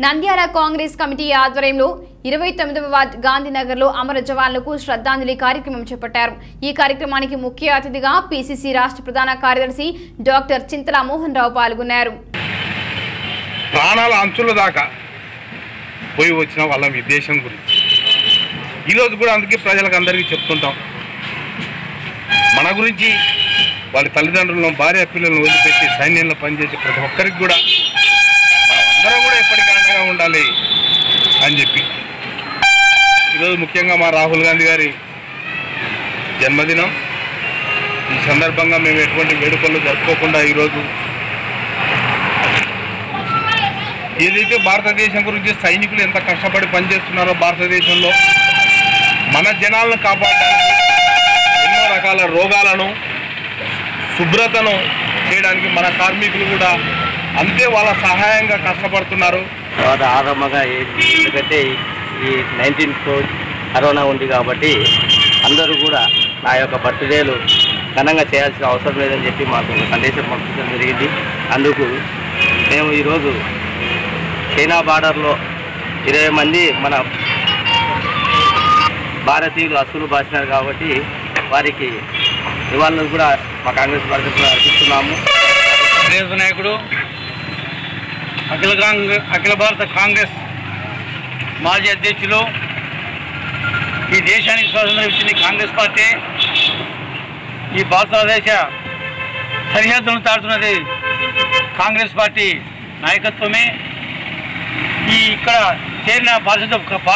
Nandyal Congress committee ఆధ్వర్యంలో 29వ ward గాంధీనగర్లో అమర జవాన్లకు శ్రద్ధాంజలి కార్యక్రమం చేపట్టారు। ఈ కార్యక్రమానికి ముఖ్య అతిథిగా పీసీసీ రాష్ట్ర ప్రధాన కార్యదర్శి డాక్టర్ చింతల మోహన్ రావు పాల్గొన్నారు। ప్రాణాల అంచుల దాకా పోయి వచ్చిన వాళ్ళ విదేశం గురించి ఈ రోజు కూడా అందుకే ప్రజలకు అందరికీ చెప్తుంటాం। మన గురించి వాళ్ళ తల్లిదండ్రులను భార్య పిల్లలను వదిలిపెట్టి సైన్యంలో పనిచేసే ప్రతి ఒక్కరికి కూడా అందరూ కూడా ఎప్పటికీ అండగా ఉండాలి అని చెప్పి ఈరోజు ముఖ్యంగా మా రాహుల్ గాంధీ గారి జన్మదినం। ఈ సందర్భంగా మేము ఎటువంటి వేడుకలు జరుపుకోకుండా ఈరోజు ఏదైతే భారతదేశం గురించి సైనికులు ఎంత కష్టపడి పనిచేస్తున్నారో భారతదేశంలో మన జనాలను కాపాడడానికి ఎన్నో రకాల రోగాలను శుభ్రతను చేయడానికి మన కార్మికులు కూడా అంతే వాళ్ళ సహాయంగా కష్టపడుతున్నారు। ఆరంభంగా ఎందుకంటే ఈ 19 కరోనా ఉంది కాబట్టి అందరూ కూడా నా యొక్క బర్త్డేలు ఘనంగా చేయాల్సిన అవసరం లేదని చెప్పి మాకు సందేశం పంపించడం జరిగింది। అందుకు మేము ఈరోజు చైనా బార్డర్లో 20 మంది మన భారతీయులు అసలు బాసినారు కాబట్టి వారికి నివాళులు కూడా మా కాంగ్రెస్ పార్టీ అర్పిస్తున్నాము। నాయకుడు అఖిల భారత కాంగ్రెస్ మాజీ అధ్యక్షులు, ఈ దేశానికి స్వాతంత్రం ఇచ్చింది కాంగ్రెస్ పార్టీ, ఈ భారతదేశ సరిహద్దులను దాటుతున్నది కాంగ్రెస్ పార్టీ నాయకత్వమే। ఈ ఇక్కడ చేరిన భారత